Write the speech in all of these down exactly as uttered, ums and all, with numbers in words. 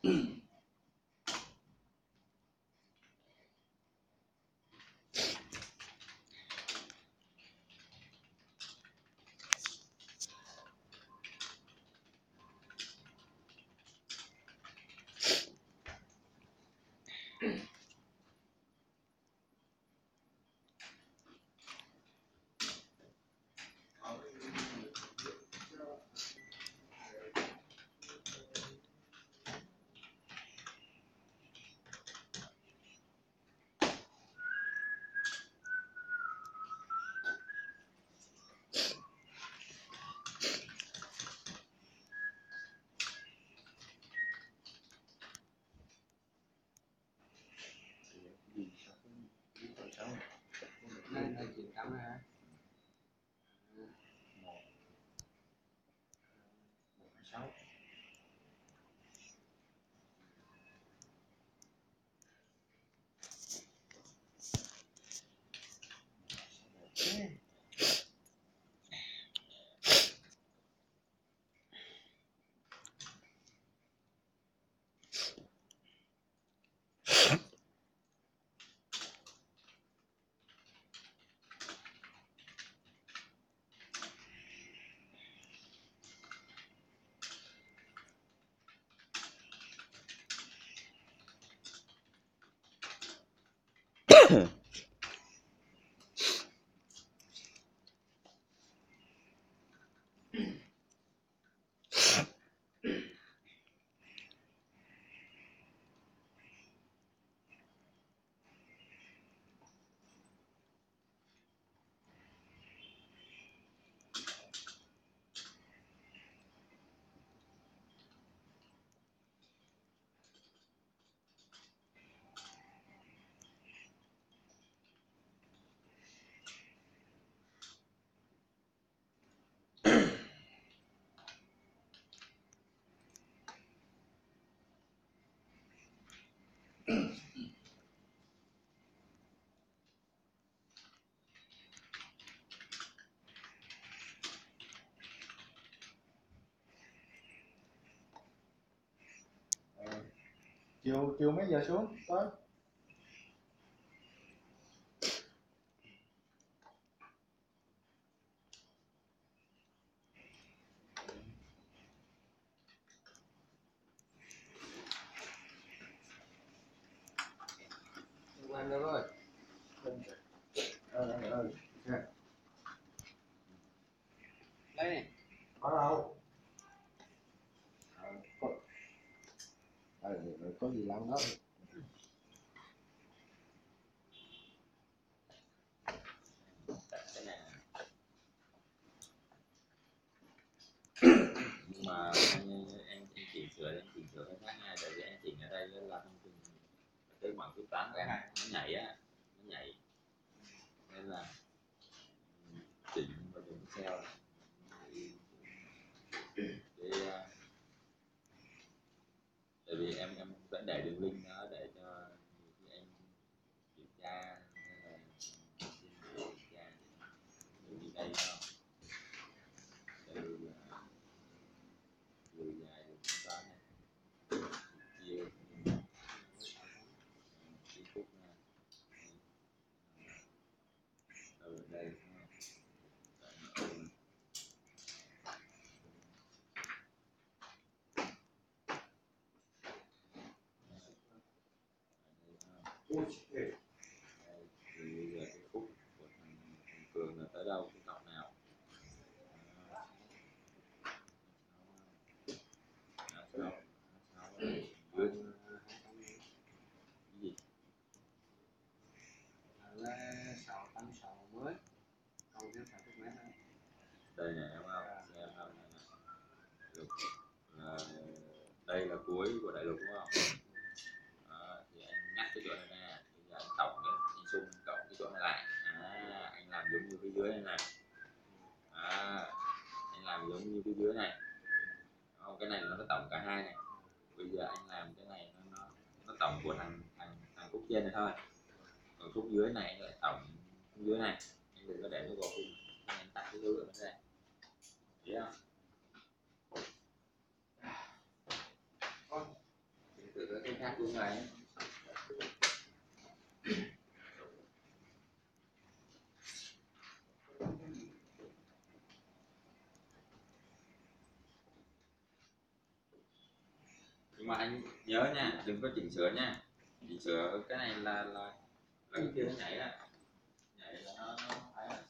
Này là chín trăm này hả? Sáu. chiều chiều mấy giờ xuống tới? Quen được rồi. Ờ ờ ờ. Đây này. Có đâu? Ờ, có. Ờ, có gì làm đó. Nhưng mà anh, em em chỉnh sửa em chỉnh sửa cái khác nha, tại vì em chỉnh ở đây là thông tin tới khoảng thứ tám của em nó nhảy á, nó nhảy nên là chỉnh và dùng Excel để tại vì em em vẫn để đường link đó để cho em kiểm tra nên là kiểm tra đi đây không đây là chiều dài được chúng ta này chia chia khúc ở đây Ui, thì bây giờ cái khúc của thằng, thằng Cường là tới đâu cái cọc nào đó, sao dưới cái gì là sáu tám sáu mới còn thêm sáu mươi mét nữa. đây này em không xem không được là đây là cuối của đại lục đúng không? Đó, thì anh ngắt cái chỗ này nè, bây giờ anh tổng cái anh xung cộng cái chỗ này lại, à, anh làm giống như cái dưới này này, à, anh làm giống như cái dưới này, không, cái này nó có tổng cả hai này, bây giờ anh làm cái này nó nó, nó tổng của thằng thằng thằng khúc trên này thôi, còn khúc dưới này anh lại tổng khúc dưới này, anh đừng có để nó gộp đi, anh tắt cái dấu hiệu nó ra, thấy không? mà anh nhớ nha, đừng có chỉnh sửa nha, chỉnh sửa cái này là là là cái kia nó nhảy á, nhảy là nó nó phải là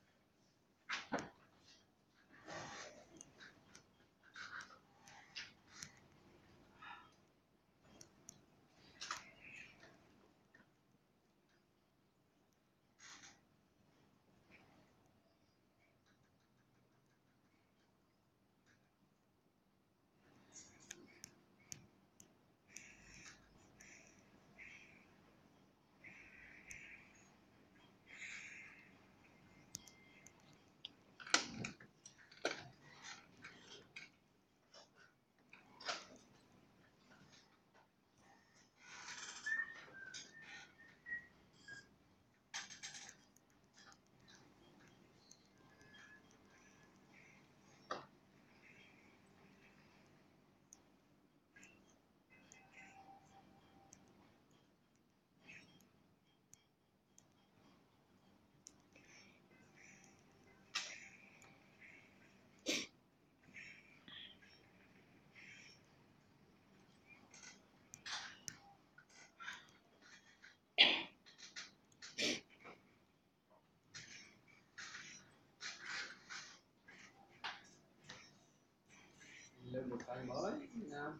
lên một tay mới Nam.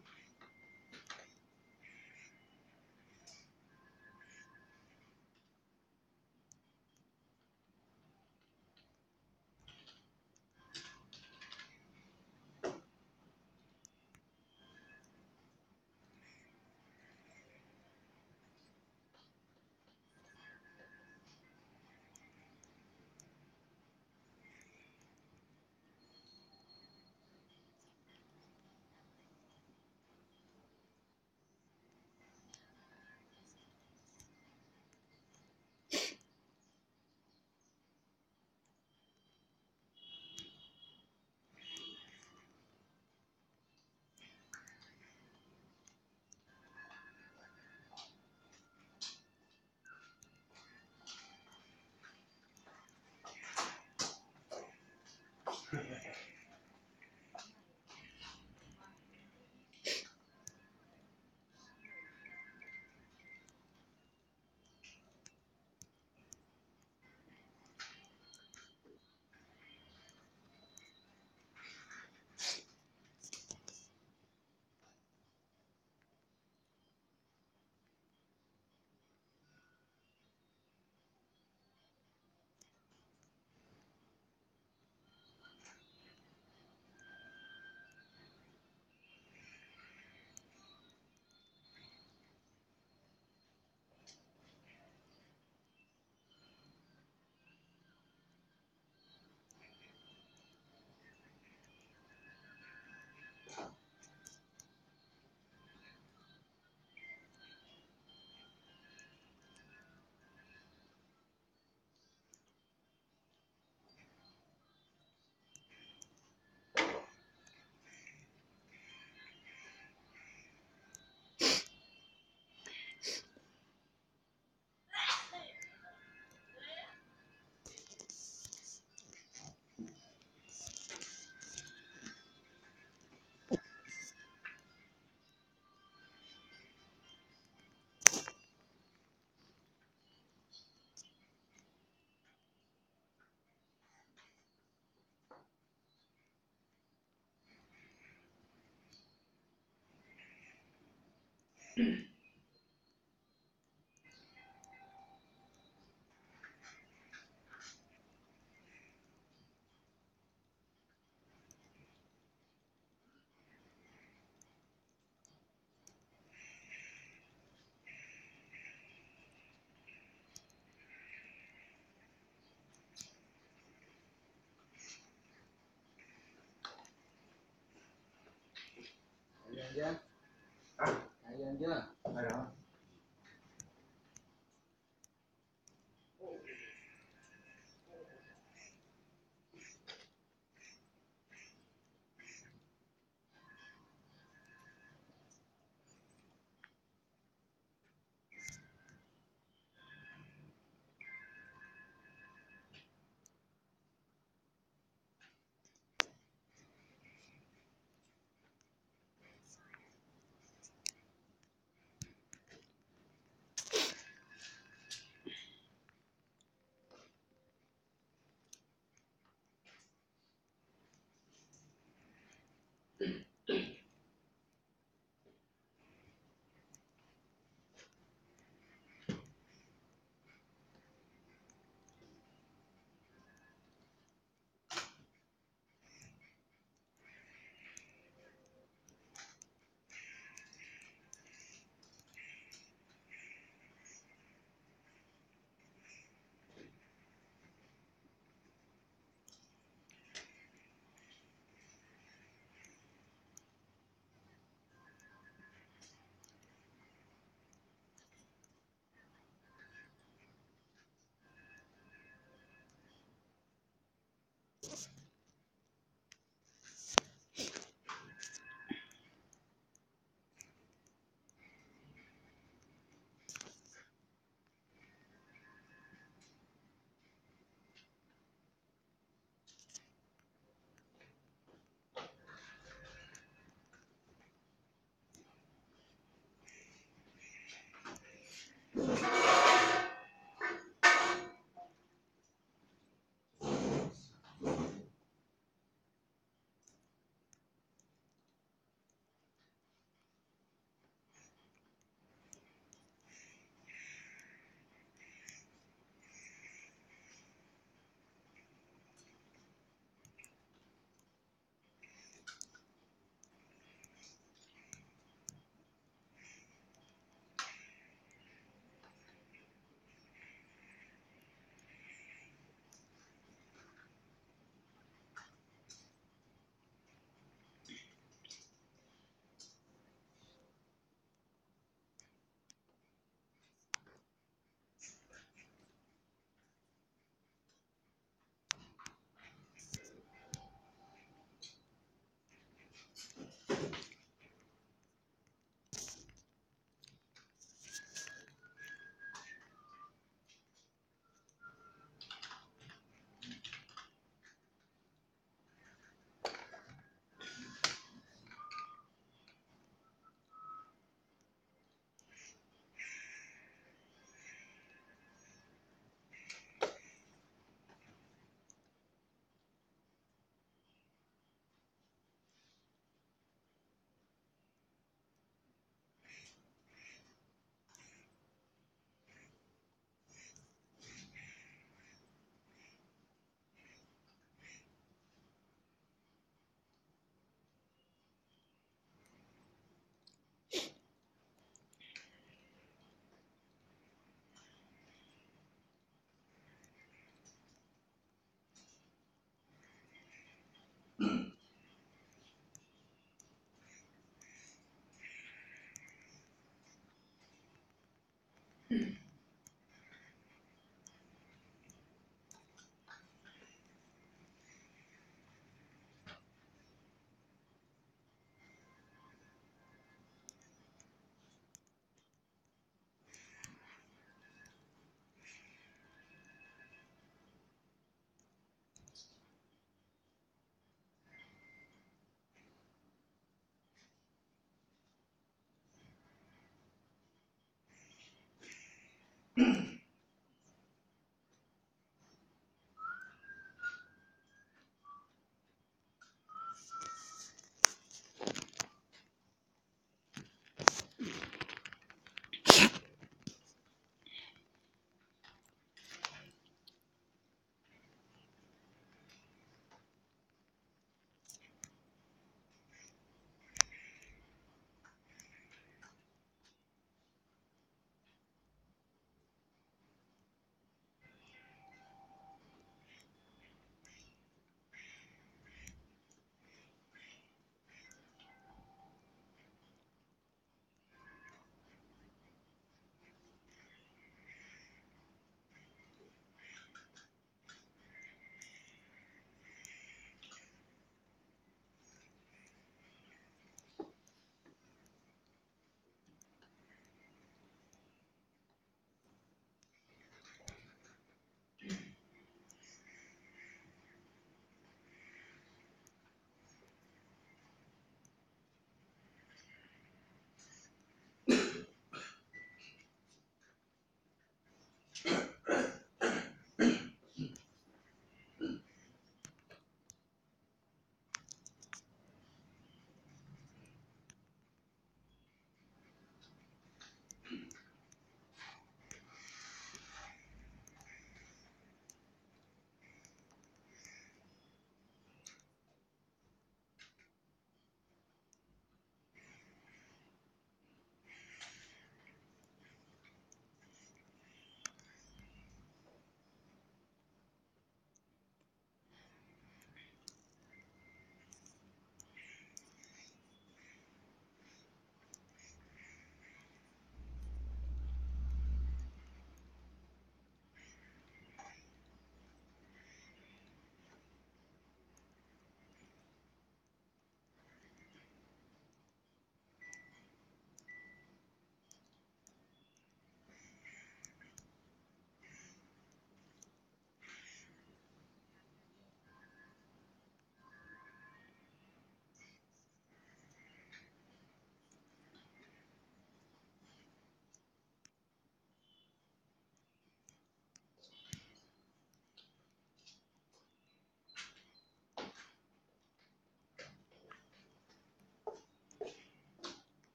Chạy chưa? Chạy chưa? Đây đó.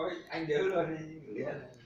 thôi anh nhớ luôn đi.